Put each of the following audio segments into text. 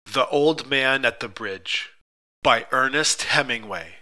The Old Man at the Bridge by Ernest Hemingway.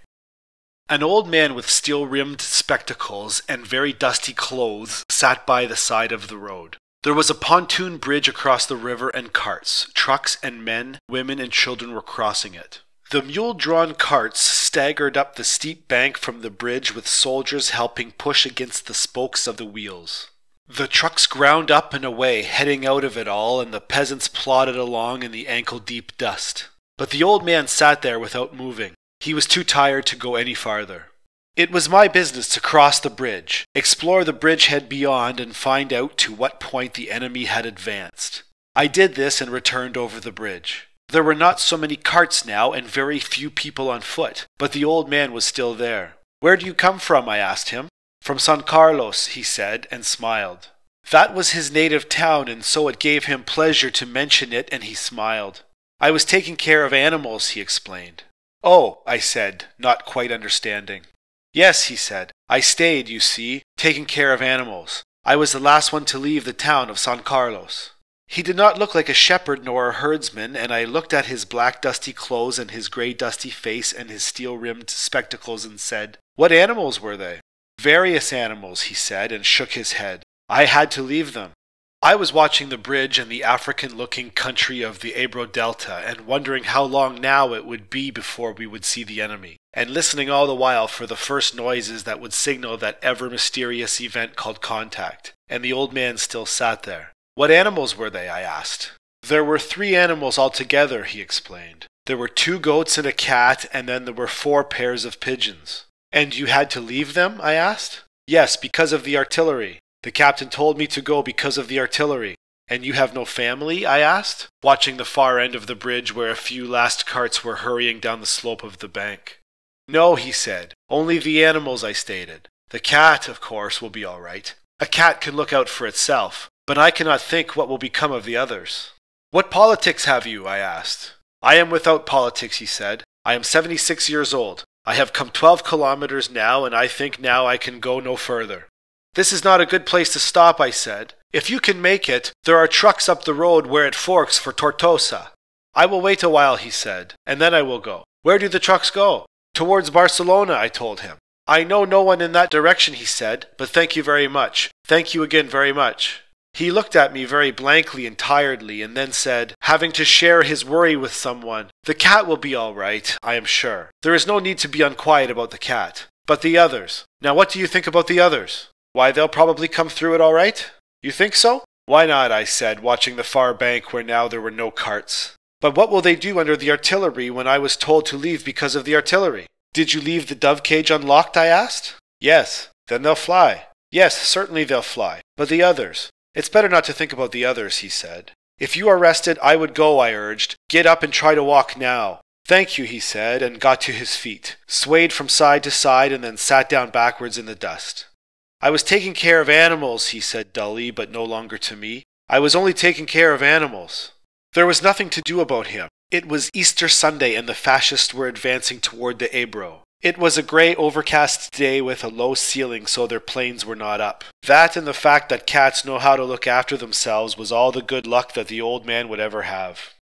An old man with steel-rimmed spectacles and very dusty clothes sat by the side of the road. There was a pontoon bridge across the river and carts. Trucks and men, women and children were crossing it. The mule-drawn carts staggered up the steep bank from the bridge with soldiers helping push against the spokes of the wheels. The trucks ground up and away, heading out of it all, and the peasants plodded along in the ankle-deep dust. But the old man sat there without moving. He was too tired to go any farther. It was my business to cross the bridge, explore the bridgehead beyond, and find out to what point the enemy had advanced. I did this and returned over the bridge. There were not so many carts now, and very few people on foot, but the old man was still there. "Where do you come from?" I asked him. "From San Carlos," he said, and smiled. That was his native town, and so it gave him pleasure to mention it, and he smiled. "I was taking care of animals," he explained. "Oh," I said, not quite understanding. "Yes," he said. "I stayed, you see, taking care of animals. I was the last one to leave the town of San Carlos." He did not look like a shepherd nor a herdsman, and I looked at his black dusty clothes and his grey dusty face and his steel-rimmed spectacles and said, "What animals were they?" "Various animals," he said, and shook his head. "I had to leave them." I was watching the bridge and the African-looking country of the Ebro Delta, and wondering how long now it would be before we would see the enemy, and listening all the while for the first noises that would signal that ever-mysterious event called contact. And the old man still sat there. "What animals were they?" I asked. "There were 3 animals altogether," he explained. "There were 2 goats and a cat, and then there were 4 pairs of pigeons." "And you had to leave them?" I asked. "Yes, because of the artillery. The captain told me to go because of the artillery." "And you have no family?" I asked, watching the far end of the bridge where a few last carts were hurrying down the slope of the bank. "No," he said. "Only the animals," I stated. "The cat, of course, will be all right. A cat can look out for itself, but I cannot think what will become of the others." "What politics have you?" I asked. "I am without politics," he said. "I am 76 years old. I have come 12 kilometers now, and I think now I can go no further." "This is not a good place to stop," I said. "If you can make it, there are trucks up the road where it forks for Tortosa." "I will wait a while," he said, "and then I will go." "Where do the trucks go?" "Towards Barcelona," I told him. "I know no one in that direction," he said, "but thank you very much. Thank you again very much." He looked at me very blankly and tiredly, and then said, having to share his worry with someone, "The cat will be all right, I am sure. There is no need to be unquiet about the cat. But the others. Now what do you think about the others?" "Why, they'll probably come through it all right." "You think so?" "Why not?" I said, watching the far bank where now there were no carts. "But what will they do under the artillery when I was told to leave because of the artillery?" "Did you leave the dove cage unlocked?" I asked. "Yes." "Then they'll fly." "Yes, certainly they'll fly. But the others?" "It's better not to think about the others," he said. "If you are rested, I would go," I urged. "Get up and try to walk now." "Thank you," he said, and got to his feet, swayed from side to side, and then sat down backwards in the dust. "I was taking care of animals," he said dully, but no longer to me. "I was only taking care of animals." There was nothing to do about him. It was Easter Sunday, and the fascists were advancing toward the Ebro. It was a grey, overcast day with a low ceiling, so their planes were not up. That and the fact that cats know how to look after themselves was all the good luck that the old man would ever have.